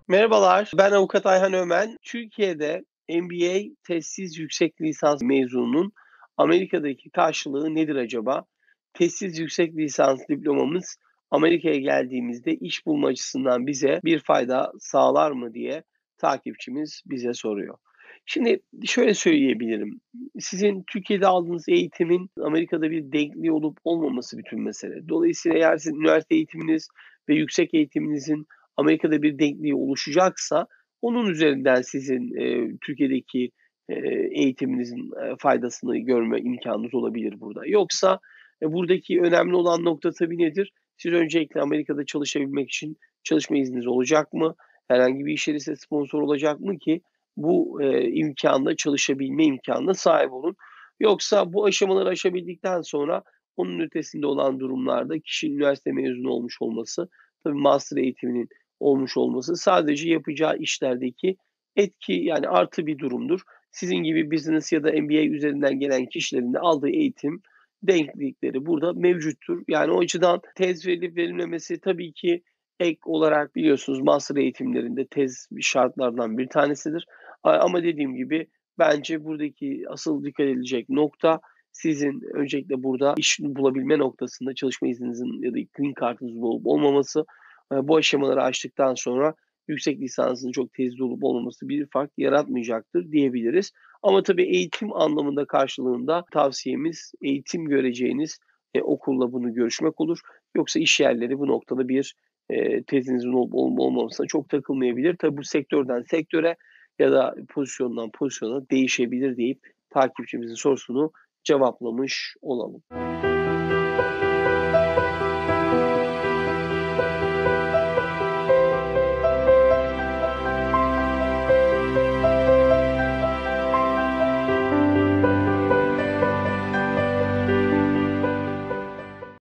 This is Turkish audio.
Merhabalar, ben avukat Ayhan Ömen. Türkiye'de MBA tezsiz yüksek lisans mezununun Amerika'daki karşılığı nedir acaba? Tezsiz yüksek lisans diplomamız Amerika'ya geldiğimizde iş bulma açısından bize bir fayda sağlar mı diye takipçimiz bize soruyor. Şimdi şöyle söyleyebilirim. Sizin Türkiye'de aldığınız eğitimin Amerika'da bir denkliği olup olmaması bütün mesele. Dolayısıyla eğer sizin üniversite eğitiminiz ve yüksek eğitiminizin Amerika'da bir denkliği oluşacaksa onun üzerinden sizin, Türkiye'deki, eğitiminizin, faydasını görme imkânınız olabilir burada. Yoksa, buradaki önemli olan nokta tabii nedir? Siz öncelikle Amerika'da çalışabilmek için çalışma izniniz olacak mı? Herhangi bir iş yeri size sponsor olacak mı ki bu, imkânla çalışabilme imkânına sahip olun. Yoksa bu aşamaları aşabildikten sonra onun ötesinde olan durumlarda kişinin üniversite mezunu olmuş olması, tabii master eğitiminin olmuş olması sadece yapacağı işlerdeki etki, yani artı bir durumdur. Sizin gibi business ya da MBA üzerinden gelen kişilerin de aldığı eğitim denklikleri burada mevcuttur. Yani o açıdan tez verilip verilmemesi tabii ki ek olarak biliyorsunuz master eğitimlerinde tez şartlardan bir tanesidir. Ama dediğim gibi bence buradaki asıl dikkat edilecek nokta sizin öncelikle burada iş bulabilme noktasında çalışma izninizin ya da green card'ınızın olup olmaması. Bu aşamaları aştıktan sonra yüksek lisansın çok tezli olup olmaması bir fark yaratmayacaktır diyebiliriz. Ama tabii eğitim anlamında karşılığında tavsiyemiz eğitim göreceğiniz, okulla bunu görüşmek olur. Yoksa iş yerleri bu noktada bir, tezinizin olup olmamasına çok takılmayabilir. Tabii bu sektörden sektöre ya da pozisyondan pozisyona değişebilir deyip takipçimizin sorusunu cevaplamış olalım.